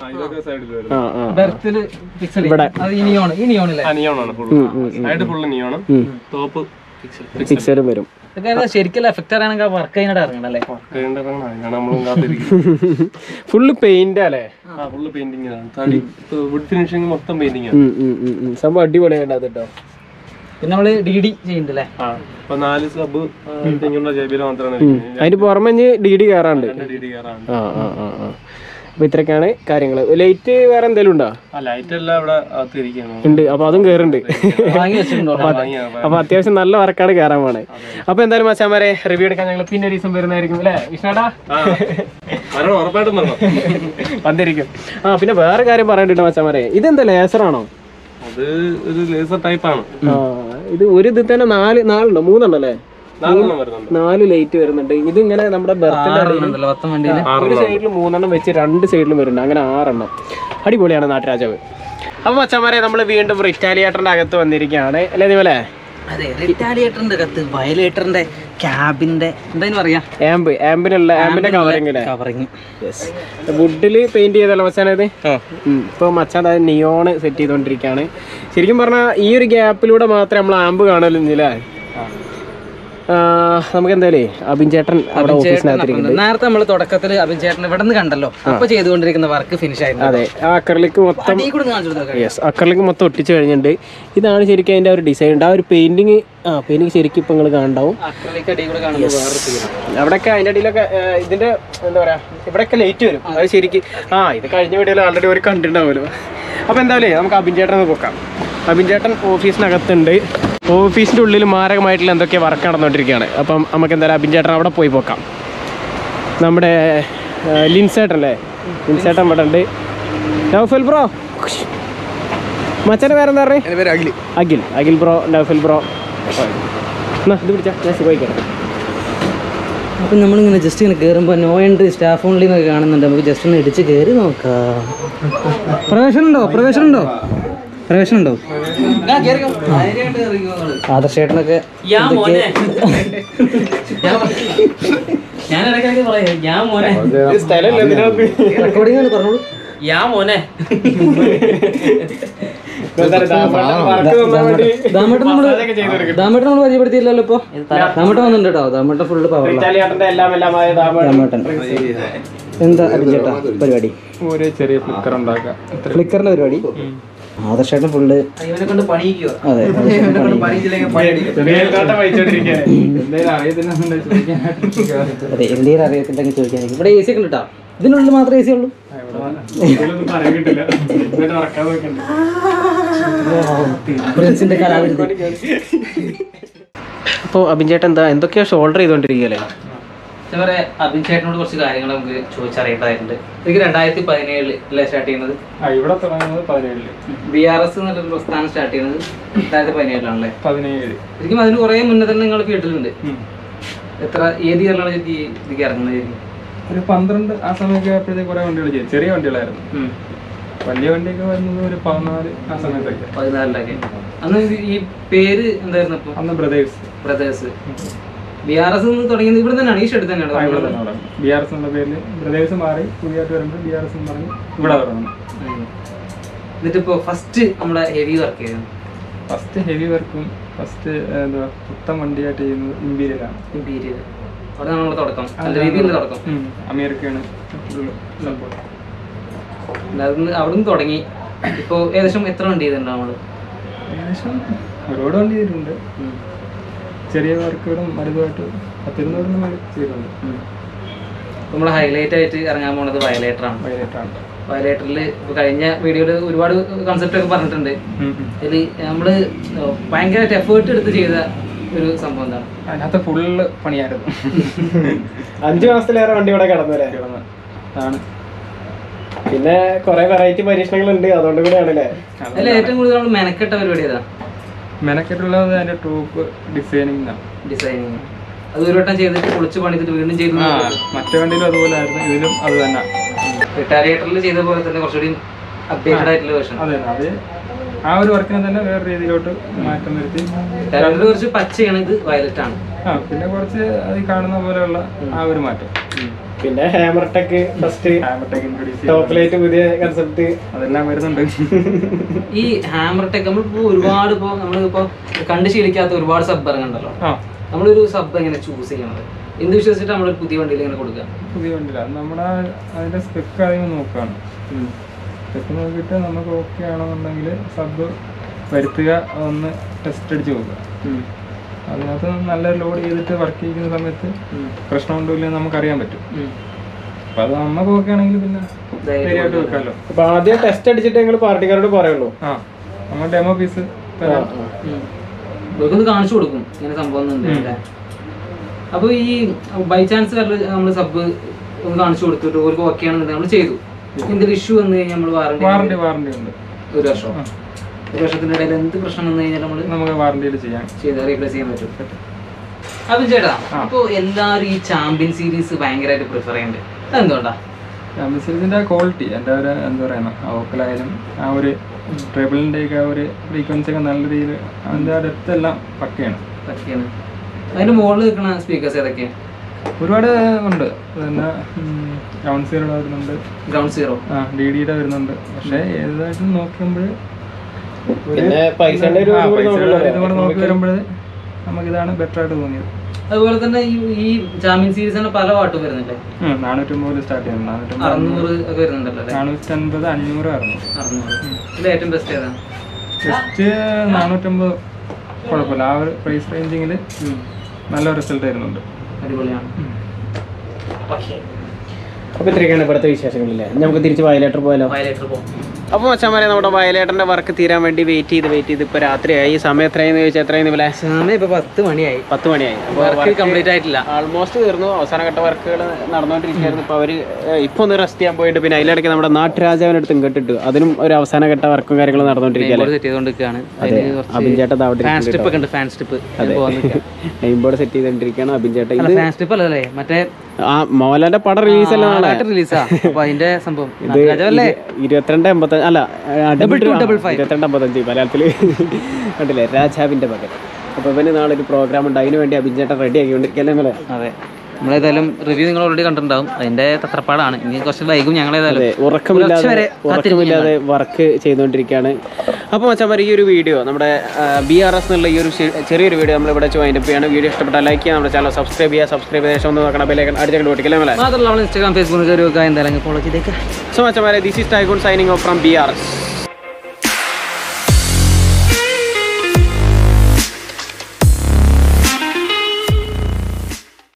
സൈഡ് ഫുള്ള് നിയോണ്, ടോപ്പ് ഫിക്സഡും വരും. ശരിക്കും എഫക്ട് ആണെങ്കിൽ വർക്ക് കഴിഞ്ഞിട്ട് ഇറങ്ങണല്ലേ? ഫുള്ള് പെയിന്റ് അല്ലേ? ഫുള്ള് പെയിന്റിംഗ് ആണ്. വുഡ് ഫിനിഷിംഗ് മൊത്തം പെയിന്റിംഗ് ആണ്. സംഭവം അടിപൊളിയായിട്ട് കേട്ടോ. പിന്നെ നമ്മള് ഡി ഡി ചെയ്യുന്നുണ്ടല്ലേ? നാല് സബ് മാത്രമാണ്. അതിന് പുറമെ ഡി ഡി കയറാണ്ട്. ആ ആ ആ ആ അപ്പൊ ഇത്രയൊക്കെയാണ് കാര്യങ്ങള്. ലൈറ്റ് വേറെ എന്തെങ്കിലും ഉണ്ടോ? ലൈറ്റ് എല്ലാം ഇവിടെ ഉണ്ട്. അപ്പൊ അതും കയറുന്നുണ്ട്. അപ്പൊ അത്യാവശ്യം നല്ല വർക്കാണ് കയറാൻ പോണേ. അപ്പൊ എന്തായാലും മച്ചാമാരെ റിവ്യൂ എടുക്കാൻ ഞങ്ങൾ പിന്നെ ഒരു ദിവസം വരുന്നതായിരിക്കും അല്ലേ വിഷ്ണുടാ? വന്നിരിക്കും. ആ പിന്നെ വേറെ കാര്യം പറയണ്ടിട്ടോ മച്ചാമാരെ, ഇതെന്താ ലേസറാണോ? അത് ഒരു ലേസർ ടൈപ്പാണ്. ഇത് ഒരു ഇത് തന്നെ നാല് നാലുണ്ടോ മൂന്നെണ്ണം അല്ലേ? നാല് ലൈറ്റ് വരുന്നുണ്ട്. ഇത് ഇങ്ങനെ നമ്മുടെ ബർത്തിന്റെ ഒരു സൈഡിൽ മൂന്നെണ്ണം വെച്ച് രണ്ട് സൈഡിലും വരുന്നുണ്ട്. അങ്ങനെ ആറെണ്ണം. അടിപൊളിയാണ് നാട്ടുരാജാവ്. അപ്പൊ മച്ചാമാരെ നമ്മൾ വീണ്ടും റിറ്റാലിയേറ്ററിന്റെ അകത്ത് വന്നിരിക്കുകയാണ് അല്ലേ ഇതുപോലെ? അതെ, റിറ്റാലിയേറ്ററിന്റെ അകത്ത് വയലേറ്ററിന്റെ ക്യാബിന്റെ എന്താ പറയാ, ആംബ് ആംബിനുള്ള ആംബിന്റെ കവറിംഗ് കവറിങ് വുഡില് പെയിന്റ് ചെയ്തല്ലോ മച്ചാനത്. ഇപ്പൊ മച്ചാൻ അതായത് നിയോണ് സെറ്റ് ചെയ്തോണ്ടിരിക്കുകയാണ്. ശരിക്കും പറഞ്ഞാൽ ഈ ഒരു ഗ്യാപ്പിലൂടെ മാത്രമേ നമ്മൾ ആംബ് കാണലില്ലേ. നമുക്ക് എന്തായാലും അബിൻ ചേട്ടൻ അവിടെ ഓഫീസിനകത്തിരിക്കുന്നത്. നേരത്തെ നമ്മൾ തുടക്കത്തിൽ അബിൻ ചേട്ടൻ ഇവിടെ നിന്ന് കണ്ടല്ലോ, അപ്പൊ ചെയ്തുകൊണ്ടിരിക്കുന്ന വർക്ക് ഫിനിഷ് ആയിരുന്നു. അതെ, ആ അക്കറിലേക്ക് മൊത്തം യെസ് അക്കറിലേക്ക് മൊത്തം ഒട്ടിച്ച് കഴിഞ്ഞിട്ടുണ്ട്. ഇതാണ് ശരിക്കും അതിന്റെ ഒരു ഡിസൈൻ ഉണ്ട്. ആ ഒരു പെയിന്റിങ് ആ പെയിന്റിങ് ശരിക്കും ഇപ്പൊ നിങ്ങൾ കാണണ്ടാവും. അവിടെയൊക്കെ അതിന്റെ അടിയിലൊക്കെ ഇതിന്റെ എന്താ പറയാ ഇവിടെയൊക്കെ ലൈറ്റ് വരും. അത് ശരിക്കും ആ ഇത് കഴിഞ്ഞ വീഡിയോയിൽ ആൾറെഡി ഒരു കണ്ടിട്ടുണ്ടാവുമല്ലോ. അപ്പൊ എന്തായാലും നമുക്ക് അബിൻ ചേട്ടൻ ഒന്ന് പോക്കാം. അബിൻ ചേട്ടൻ ഓഫീസിനകത്തുണ്ട്. ഓഫീസിൻ്റെ ഉള്ളിൽ മാരകമായിട്ടുള്ള എന്തൊക്കെ വർക്ക് നടന്നുകൊണ്ടിരിക്കുകയാണ്. അപ്പം നമുക്ക് എന്തായാലും അബിൻ ചേട്ടൻ അവിടെ പോയി പോക്കാം. നമ്മുടെ ലിൻസേട്ടൻ അല്ലേ, ലിൻസേട്ടൻ ഇവിടെ ഉണ്ട്. നൗഫൽ ബ്രോ, മച്ചൻ്റെ പേരെന്താ പറയുക? അഖിൽ. Akhil Akhil bro, Naufal bro. എന്നാ ഇത് പിടിച്ചാൽ ഞാൻ സുഖമായിക്കോട്ടെ. അപ്പം നമ്മളിങ്ങനെ ജസ്റ്റ് ഇങ്ങനെ കയറുമ്പോൾ നോ എൻട്രി സ്റ്റാഫ് ഓൺലി എന്നൊക്കെ കാണുന്നുണ്ട്. നമുക്ക് ജസ്റ്റ് ഒന്ന് ഇടിച്ച് കയറി നോക്കാം. പ്രവേശനം ഉണ്ടോ? പ്രവേശനം ഉണ്ടോ? പ്രവേശനം ഉണ്ടോ? ആദർശേട്ടനൊക്കെ റെക്കോർഡിംഗ് ആണ് പറഞ്ഞോളൂ. ദാമേട്ടൻ നമ്മള് ദാമേട്ടൻ നമ്മൾ പരിചയപ്പെടുത്തിയില്ലല്ലോ. ഇപ്പൊ ദാമേട്ടൻ വന്നിട്ടുണ്ട് കേട്ടോ. ദാമേട്ടൻ ഫുള്ള് പവർ. ദാമേട്ടൻ എന്താ ചേട്ടാ പരിപാടി? ഒരു ചെറിയ ഫ്ലിക്കർ ഉണ്ടാക്കാം. ഫ്ലിക്കറിന്റെ പരിപാടി. ആദർശേട്ടൻ ഫുള്ള് അതെ അതെ എന്തെങ്കിലും അറിയത്തില്ലെങ്കിൽ ചോദിക്കാൻ. ഇവിടെ എ സി ഒക്കെ ഉണ്ട് കേട്ടോ. ഇതിനുള്ളിൽ മാത്രമേ എ സി ഉള്ളൂ. പ്രിൻസിന്റെ കലാവിരുദ്ധ. അപ്പോൾ അബിൻ ചേട്ടൻ എന്താ എന്തൊക്കെയോ ഷോൾഡർ ചെയ്തോണ്ടിരിക്കുകയല്ലേ? ഇവരെ അബിൻ ചേട്ടനോട് കുറച്ച് കാര്യങ്ങൾ നമുക്ക് ചോദിച്ചറിയേണ്ടതായിട്ടുണ്ട്. എനിക്ക് രണ്ടായിരത്തി പതിനേഴില് അല്ലേ സ്റ്റാർട്ട് ചെയ്യുന്നത്? ഇവിടെ തുടങ്ങുന്നത് പതിനേഴില്. ബി ആർ എസ് എന്നൊരു പ്രസ്ഥാനം സ്റ്റാർട്ട് ചെയ്യുന്നത് രണ്ടായിരത്തി പതിനേഴിലാണല്ലേ? പതിനേഴ്. ശരിക്കും അതിന് കുറേ മുന്നേ തന്നെ നിങ്ങൾ ഫീൽഡിലുണ്ട്. എത്ര ഏത് ഇയറിലാണ് ഇതിലേക്ക് ഇറങ്ങുന്നത്? ഒരു പന്ത്രണ്ട് ആ സമയമൊക്കെ ആയപ്പോഴത്തേക്ക് കുറേ വണ്ടികൾ ചെയ്തു. ചെറിയ വണ്ടികളായിരുന്നു. വലിയ വണ്ടിയൊക്കെ വരുന്നത് ഒരു പതിനാല് ആ സമയത്തൊക്കെ. പതിനാലിലൊക്കെ. അന്ന് ഈ പേര് എന്തായിരുന്നു? അപ്പോൾ അന്ന് brothers. Brothers B R S തുടങ്ങിയത് ഇവിടെ തന്നെയാണ്? ഈ ഷെഡ് തന്നെയാണ്? ബി ആർ എസ് എന്ന പേരിൽ ബ്രദേഴ്സ് മാറി പുതിയതായിട്ട് വരുമ്പോൾ ബി ആർ എസ് എന്ന് പറഞ്ഞ് ഇവിടെ തുടങ്ങണം. എന്നിട്ടിപ്പോൾ ഫസ്റ്റ് നമ്മുടെ ഹെവി വർക്ക് ചെയ്യുന്നത്? ഫസ്റ്റ് ഹെവി വർക്കും ഫസ്റ്റ് എന്താ പുത്തൻ വണ്ടിയായിട്ട് ചെയ്യുന്നത് ഇമ്പീരിയലാണ്. ഇമ്പീരിയൽ അവിടെ നമ്മുടെ തുടക്കം, നല്ല രീതിയിലുള്ള തുടക്കം. അമേരിക്കയാണ് അവിടുന്ന് തുടങ്ങി. ഇപ്പോൾ ഏകദേശം എത്ര വണ്ടി ചെയ്തിട്ടുണ്ട് നമ്മൾ? ഏകദേശം ഒരുപാട് വണ്ടി ചെയ്തിട്ടുണ്ട്. ചെറിയ വർക്കുകളും വലുതുമായിട്ട് പത്തിരുന്നൂറിന് ചെയ്തിട്ടുണ്ട്. നമ്മൾ ഹൈലൈറ്റ് ആയിട്ട് ഇറങ്ങാൻ പോകുന്നത് വയലേറ്ററാണ്. വയലേറ്ററാണ്. വയലേറ്ററിൽ ഇപ്പോൾ കഴിഞ്ഞ വീഡിയോയിൽ ഒരുപാട് കൺസെപ്റ്റ് ഒക്കെ പറഞ്ഞിട്ടുണ്ട്. ഇതിൽ നമ്മൾ ഭയങ്കരമായിട്ട് എഫേർട്ട് എടുത്ത് ചെയ്ത ഒരു സംഭവം എന്താണ്? അതിനകത്ത് ഫുള്ള് പണിയായിരുന്നു. അഞ്ചു മാസത്തിലേറെ വണ്ടി ഇവിടെ കിടന്നല്ലേ? ആണ്. പിന്നെ കുറെ വെറൈറ്റി പരീക്ഷണങ്ങളുണ്ട്, അതുകൊണ്ട് കൂടെയാണല്ലേ? അതിൽ ഏറ്റവും കൂടുതൽ നമ്മൾ മെനക്കെട്ട പരിപാടി ഏതാ? മെനക്കെട്ടുള്ളത് അതിന്റെ ടോപ്പ് ഡിസൈനിങ്. ഡിസൈനിങ് അത് ഒരു വട്ടം ചെയ്തിട്ട് പൊളിച്ച് പണിതിട്ട് വീണ്ടും ചെയ്തു. മറ്റേ വണ്ടിയിലും അതുപോലെ ആയിരുന്നു, ഇതിലും അത് തന്നെ. റിറ്റാലിയേറ്ററിൽ ചെയ്ത പോലെ തന്നെ കുറച്ചുകൂടി അപ്ഡേറ്റഡ് ആയിട്ടുള്ള വേർഷൻ. അതെ, അത് ആ ഒരു വർക്കിനെ തന്നെ വേറെ രീതിയിലോട്ട് മാറ്റം വരുത്തി. കുറച്ച് പച്ചയാണ്, ഇത് വയലറ്റ് ആണ്. ആ പിന്നെ കുറച്ച് അത് കാണുന്ന പോലെയുള്ള ആ ഒരു മാറ്റം. പിന്നെ hammer tech first hammer tech introduce, top light പുതിയ കൺസെപ്റ്റ് അതെല്ലാം വരുന്നുണ്ട്. ഈ ഹാമർ ടെക് നമ്മളിപ്പോ ഒരുപാട് ഇപ്പോ നമ്മളിപ്പോ കണ്ടു ശീലിക്കാത്ത ഒരുപാട് സബ് ഇറങ്ങുന്നുണ്ടല്ലോ. നമ്മളൊരു സബ് എങ്ങനെ ചൂസ് ചെയ്യണത്? എന്ത് വിശ്വസിച്ചിട്ട് നമ്മളൊരു പുതിയ വണ്ടിയിൽ ഇങ്ങനെ കൊടുക്കുക? പുതിയ വണ്ടിയില്ല, നമ്മുടെ അതിന്റെ സ്പെക്ക് ആദ്യം നോക്കുകയാണ്. സ്പെക്ക് നോക്കിയിട്ട് നമുക്ക് ഓക്കെ ആണെന്നുണ്ടെങ്കിൽ സബ് വരുത്തുക, ഒന്ന് ടെസ്റ്റ് അടിച്ച് നോക്കുക. അതിനകത്ത് നല്ല ലോഡ് ചെയ്തിട്ട് വർക്ക് ചെയ്യുന്ന സമയത്ത് പ്രശ്നമുണ്ടോ നമുക്കറിയാൻ പറ്റും. അപ്പൊ അത് നമുക്ക് ഓക്കെ ആണെങ്കിൽ പിന്നെ ധൈര്യമായിട്ട് വെക്കാമല്ലോ. അപ്പൊ ആദ്യം ടെസ്റ്റ് അടിച്ചിട്ട് നിങ്ങൾ പാർട്ടിക്കാരോട് പറയുള്ളൂ. ആ, നമ്മൾ ഡെമോ പീസ് കാണിച്ചു കൊടുക്കും ഇങ്ങനെ സംഭവം. അപ്പൊ ഈ ബൈ ചാൻസ് നമ്മൾ സബ് ഒന്ന് കാണിച്ചു കൊടുത്തിട്ട് ഒരു ഓക്കെ ആണെന്നുണ്ടെങ്കിൽ നമ്മൾ ചെയ്തു. എന്തൊരു ഇഷ്യൂ വന്നു കഴിഞ്ഞാൽ നമ്മൾ വാറണ്ടി വാറണ്ടി ഉണ്ട് ഒരു വർഷം. ഒരു വർഷത്തിന്റെ ഇടയിൽ എന്ത് പ്രശ്നം വന്നു കഴിഞ്ഞാൽ നമ്മൾ നമുക്ക് വാറണ്ടിയിൽ ചെയ്യാം, ചെയ്ത് റീപ്ലേസ് ചെയ്യാൻ പറ്റും. അപ്പം ചേട്ടാ, അപ്പൊ എല്ലാവരും ഈ ചാമ്പ്യൻ സീരീസ് ഭയങ്കരമായിട്ട് പ്രിഫർ ചെയ്യുന്നുണ്ട്. അതെന്തുകൊണ്ടാ? ചാമ്പ്യൻ സീരീസിന്റെ ക്വാളിറ്റി, എൻ്റെ ഒരു എന്താ പറയുക, വോക്കലായാലും ആ ഒരു ട്രിബിളിൻ്റെ ഒക്കെ ആ ഒരു ഫ്രീക്വൻസി ഒക്കെ നല്ല രീതിയിൽ അതിൻ്റെ ആ ഡെപ്ത് എല്ലാം പക്കയാണ്. പക്കയാണ്. അതിന്റെ മുകളിൽ നിൽക്കുന്ന സ്പീക്കേഴ്സ് ഏതൊക്കെയാണ്? ഒരുപാട് ഉണ്ട്. പിന്നെ ഗ്രൗണ്ട് സീറോ വരുന്നുണ്ട്, ഗ്രൗണ്ട് സീറോ ആ ഡി ഡിയുടെ വരുന്നുണ്ട്. പക്ഷേ ഏതായിട്ടും നോക്കുമ്പോൾ പൈസ ഇതുകൂടെ നോക്കി വരുമ്പോൾ നമുക്കിതാണ് ബെറ്റർ ആയിട്ട് തോന്നിയത്. അതുപോലെ തന്നെ ഈ ചാമ്പ്യൻ സീരീസിന് പല പാട്ടും വരുന്നുണ്ട്. നാനൂറ്റമ്പത് സ്റ്റാർട്ട് ചെയ്യുന്നത്, അറുന്നൂറ് ഒക്കെ വരുന്നുണ്ടല്ലോ. നാനൂറ്റൻപത് അഞ്ഞൂറ് അറുന്നൂറ് അറുന്നൂറ് ഇതിൽ ഏറ്റവും ബെസ്റ്റ് ഏതാണ്? ബെസ്റ്റ് നാനൂറ്റമ്പത്. കുഴപ്പമില്ല, ആ ഒരു പ്രൈസ് റേഞ്ചിങ്ങിൽ നല്ല റിസൾട്ട് വരുന്നുണ്ട്. അടിപൊളിയാണ്. അപ്പൊ ഇത്രയൊക്കെയാണ് ഇവിടുത്തെ വിശേഷങ്ങളില്ലേ. നമുക്ക് തിരിച്ച് വയലേറ്റർ പോയാലോ? വയലേറ്റർ പോകും. അപ്പോൾ മച്ചാമാരെ, നമ്മുടെ വയലേട്ടൻ്റെ വർക്ക് തീരാൻ വേണ്ടി വെയിറ്റ് ചെയ്ത് വെയിറ്റ് ചെയ്ത് ഇപ്പോൾ രാത്രിയായി. ഈ സമയം എത്രയെന്ന് ചോദിച്ചാൽ എത്രയെന്ന് പോലെ? സമയം ഇപ്പോൾ പത്ത് മണിയായി. പത്ത് മണിയായി. വർക്ക് കംപ്ലീറ്റ് ആയിട്ടില്ല, ആൾമോസ്റ്റ് തീർന്നു. അവസാനഘട്ട വർക്കുകൾ നടന്നുകൊണ്ടിരിക്കുകയായിരുന്നു. ഇപ്പോൾ അവർ ഇപ്പോൾ ഒന്ന് റെസ്റ്റ് ചെയ്യാൻ പോയിട്ട് പിന്നെ അതിലിടയ്ക്ക് നമ്മുടെ നാട്ടുരാജാവിൻ്റെ അടുത്ത് ഇങ്ങോട്ടിട്ടു. അതിനും ഒരു അവസാനഘട്ട വർക്കും കാര്യങ്ങളും നടന്നുകൊണ്ടിരിക്കുകയാണ്. സെറ്റ് ചെയ്തുകൊണ്ടിരിക്കുകയാണ്. അബിൻ ചേട്ടൻ ഫാൻ സ്ട്രിപ്പ് ഒക്കെ ഉണ്ട്. Fan strip name board set ചെയ്തുകൊണ്ടിരിക്കുകയാണ് അബിൻ ചേട്ടൻ. ഇത് ഫാൻ സ്ട്രിപ്പ് അല്ലേ, മറ്റേ ആ മോഹൻലാലിന്റെ പടം റിലീസ് അല്ല നാളെ റിലീസാ. അപ്പൊ അതിന്റെ സംഭവം ഇരുപത്തിരണ്ട് എൺപത്തഞ്ച് അല്ല ഇരുപത്തിരണ്ട് അമ്പത്തഞ്ച് മലയാളത്തില് കണ്ടില്ലേ, രാജാവിന്റെ പകൽ. അപ്പൊ ഇവന് നാളെ ഒരു പ്രോഗ്രാം ഉണ്ട്, അതിന് വേണ്ടി അബിൻ ചേട്ടൻ റെഡി ആക്കിക്കൊണ്ടിരിക്കല്ലേ മല. അതെ, നമ്മളേതായാലും റിവ്യൂ നിങ്ങൾ ഓൾറെഡി കണ്ടിട്ടുണ്ടാവും. അതിന്റെ തത്രപ്പാടാണ്. ഇനി കുറച്ച് വൈകും ഞങ്ങളേതായാലും. ഉറക്കമില്ലാതെ ഉറക്കമില്ലാതെ വർക്ക് ചെയ്തുകൊണ്ടിരിക്കുകയാണ്. അപ്പോൾ മച്ചാമാർ, ഈ ഒരു വീഡിയോ നമ്മുടെ ബി ആർ എസ് എന്നുള്ള ഈ ഒരു ചെറിയൊരു വീഡിയോ നമ്മൾ ഇവിടെ വൈൻഡപ്പ് ചെയ്യാണ്. വീഡിയോ ഇഷ്ടപ്പെട്ടാൽ ലൈക്ക് ചെയ്യുക, നമ്മുടെ ചാനൽ സബ്സ്ക്രൈബ് ചെയ്യുക. സബ്സ്ക്രൈബ് ചെയ്ത ശേഷം ഒന്ന് നോക്കണം, ബെല്ലൈക്കൺ അടിച്ചൊക്കെ പൊട്ടിക്കല്ലേ മല. മാത്രമല്ല നമ്മൾ ഇൻസ്റ്റാഗ്രാം ഫേസ്ബുക്ക് എന്തായാലും ഫോളോ ചെയ്തേക്കാം. സോ മച്ചാമാരെ, this is Taigun signing off from B R S.